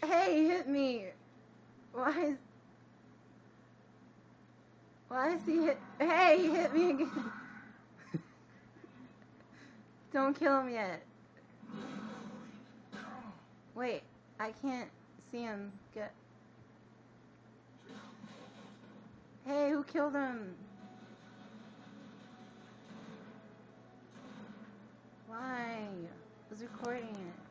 Hey, he hit me. Why is he hit? Hey, he hit me again. Don't kill him yet. Wait, I can't see him. Get. Hey, who killed him? Why? I was recording it.